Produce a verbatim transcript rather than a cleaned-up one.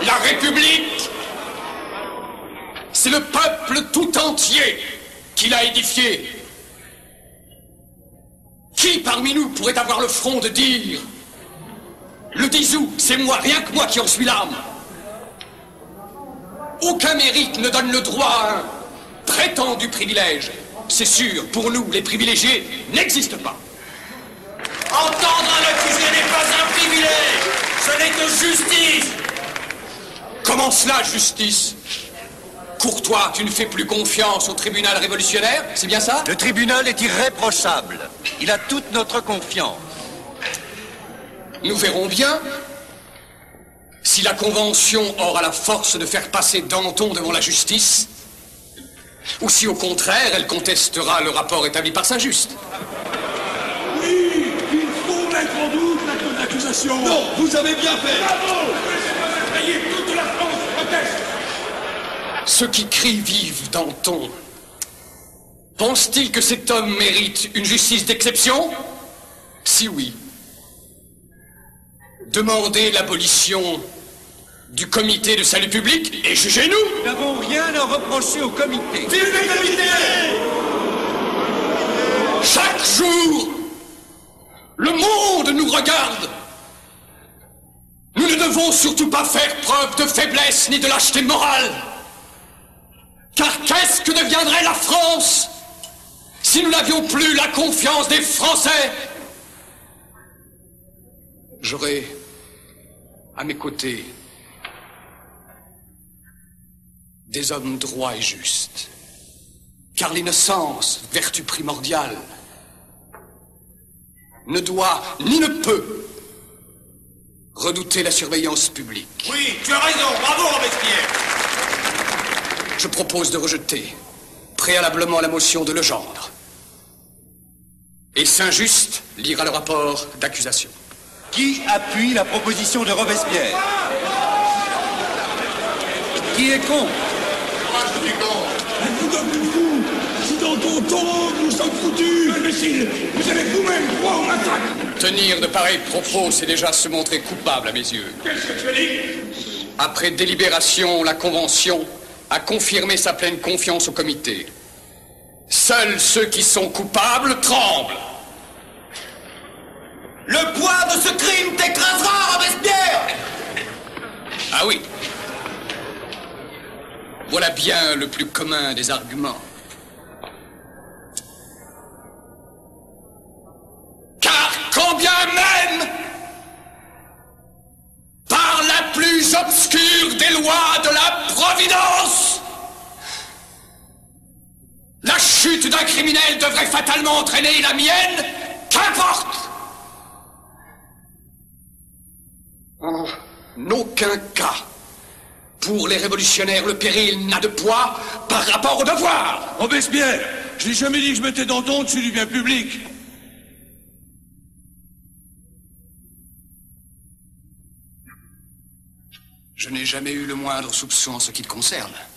La République, c'est le peuple tout entier qui l'a édifiée. Qui parmi nous pourrait avoir le front de dire « Le dix août, c'est moi, rien que moi qui en suis l'âme ». Aucun mérite ne donne le droit à un prétendu privilège. C'est sûr, pour nous, les privilégiés n'existent pas. Entendre un accusé n'est pas un privilège, ce n'est que justice. Comment cela, justice? Courtois, tu ne fais plus confiance au tribunal révolutionnaire, c'est bien ça? Le tribunal est irréprochable. Il a toute notre confiance. Nous verrons bien si la Convention aura la force de faire passer Danton devant la justice, ou si au contraire elle contestera le rapport établi par Saint-Just. Oui, il faut mettre en doute l'acte d'accusation. Non, vous avez bien fait. Bravo! Voyez, toute la France proteste. Ceux qui crient vive Danton, pensent-ils que cet homme mérite une justice d'exception? Si oui, demandez l'abolition du comité de salut public et jugez-nous. Nous n'avons rien à reprocher au comité. Vive le comité! Chaque jour, le monde nous regarde. Nous ne devons surtout pas faire preuve de faiblesse ni de lâcheté morale. Car qu'est-ce que deviendrait la France si nous n'avions plus la confiance des Français? J'aurais à mes côtés des hommes droits et justes. Car l'innocence, vertu primordiale, ne doit ni ne peut redouter la surveillance publique. Oui, tu as raison, bravo Robespierre. Je propose de rejeter préalablement la motion de Legendre. Et Saint-Just lira le rapport d'accusation. Qui appuie la proposition de Robespierre? Qui est contre? Moi, je suis contre. Vous comme fou. Si dans ton tombe, nous sommes foutus. Imbécile, vous allez vous-même croire en matraque. Tenir de pareils propos, c'est déjà se montrer coupable à mes yeux. Qu'est-ce que tu as dit? Après délibération, la Convention a confirmé sa pleine confiance au comité. Seuls ceux qui sont coupables tremblent. Le poids de ce crime t'écrasera, Robespierre. Ah oui. Voilà bien le plus commun des arguments. Car quand bien même, par la plus obscure des lois de la Providence, la chute d'un criminel devrait fatalement entraîner la mienne, qu'importe. En aucun cas, pour les révolutionnaires, le péril n'a de poids par rapport au devoir. Robespierre, je n'ai jamais dit que je mettais Danton dessus du bien public. Je n'ai jamais eu le moindre soupçon en ce qui te concerne.